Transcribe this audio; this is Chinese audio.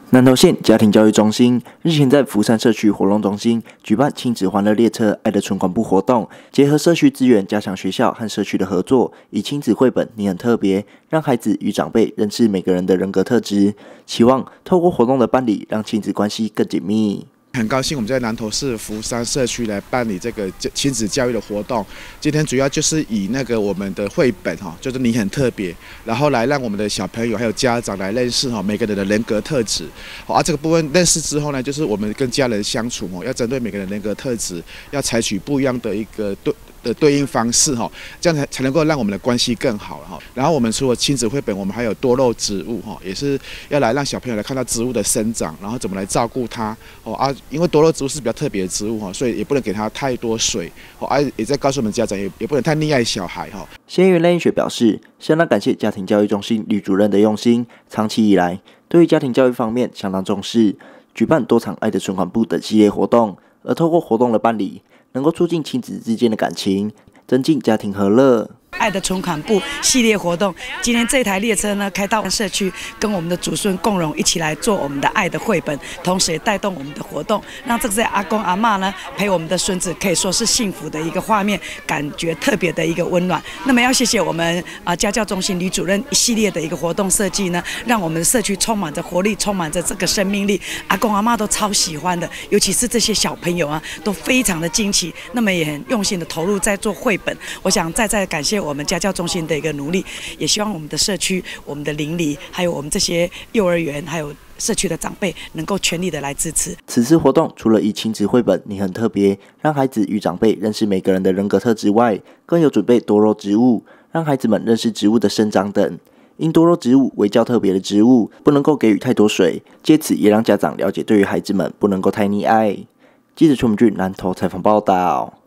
南投县家庭教育中心日前在福山社区活动中心举办亲子欢乐列车爱的存款部活动，结合社区资源，加强学校和社区的合作，以亲子绘本你很特别，让孩子与长辈认识每个人的人格特质，期望透过活动的办理，让亲子关系更紧密。 很高兴我们在南投市福山社区来办理这个亲子教育的活动。今天主要就是以我们的绘本就是你很特别，然后来让我们的小朋友还有家长来认识每个人的人格特质。这个部分认识之后呢，就是我们跟家人相处要针对每个人人格特质，要采取不一样的一个对应方式这样才能够让我们的关系更好然后我们除了亲子绘本，我们还有多肉植物也是要来让小朋友来看到植物的生长，然后怎么来照顾它因为多肉植物是比较特别的植物所以也不能给它太多水也在告诉我们家长也不能太溺爱小孩县议员赖英雪表示，相当感谢家庭教育中心吕主任的用心，长期以来对于家庭教育方面相当重视，举办多场爱的存款部等系列活动，而透过活动的办理，能够促进亲子之间的感情，增进家庭和乐。 爱的存款部系列活动，今天这台列车呢开到社区，跟我们的祖孙共荣一起来做我们的爱的绘本，同时也带动我们的活动，让这些阿公阿嬷呢陪我们的孙子，可以说是幸福的一个画面，感觉特别的一个温暖。那么要谢谢我们家教中心吕主任一系列的一个活动设计呢，让我们的社区充满着活力，充满着这个生命力，阿公阿嬷都超喜欢的，尤其是这些小朋友都非常的惊奇，那么也很用心的投入在做绘本。我想再感谢我们家教中心的一个努力，也希望我们的社区、我们的邻里，还有我们这些幼儿园，还有社区的长辈，能够全力的来支持。 此次活动除了以亲子绘本你很特别，让孩子与长辈认识每个人的人格特质外，更有准备多肉植物，让孩子们认识植物的生长等。因多肉植物为较特别的植物，不能够给予太多水，借此也让家长了解对于孩子们不能够太溺爱。记者邱明俊南投采访报道。